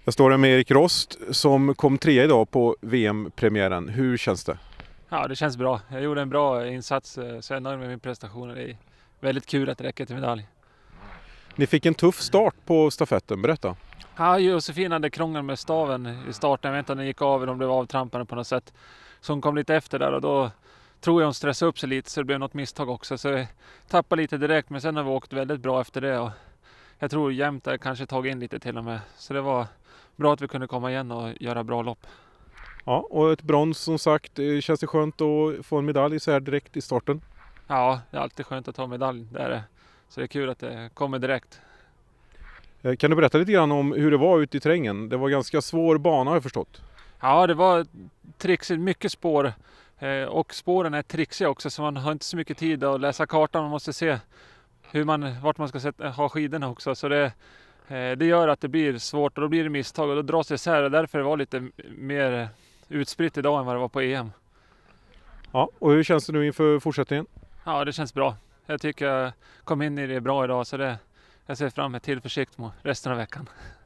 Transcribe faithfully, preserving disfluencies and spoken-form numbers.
Jag står här med Erik Rost som kom trea idag på V M-premiären. Hur känns det? Ja, det känns bra. Jag gjorde en bra insats, så jag är nöjd med min prestation. Det är väldigt kul att det räcker till medalj. Ni fick en tuff start på stafetten, berätta. Ja, Josefin hade krångel med staven i starten. Jag vet inte om den gick av eller om det var avtrampande på något sätt. Så hon kom lite efter där och då tror jag hon stressade upp sig lite så det blev något misstag också. Så jag tappade lite direkt, men sen har vi åkt väldigt bra efter det. Och jag tror jämt där kanske tagit in lite till och med. Så det var bra att vi kunde komma igen och göra bra lopp. Ja, och ett brons som sagt. Känns det skönt att få en medalj så här direkt i starten? Ja, det är alltid skönt att ta medalj. Det är det. Så det är kul att det kommer direkt. Kan du berätta lite grann om hur det var ute i terrängen? Det var ganska svår bana har jag förstått. Ja, det var trixigt, mycket spår. Och spåren är trixiga också så man har inte så mycket tid att läsa kartan. Man måste se hur man, vart man ska sätta, ha skidorna också. Så det, det gör att det blir svårt och då blir det misstag och då dras det isär. Och därför var det lite mer utspritt idag än vad det var på E M. Ja, och hur känns det nu inför fortsättningen? Ja, det känns bra. Jag tycker jag kom in i det bra idag så det, jag ser fram emot tillförsikt mot resten av veckan.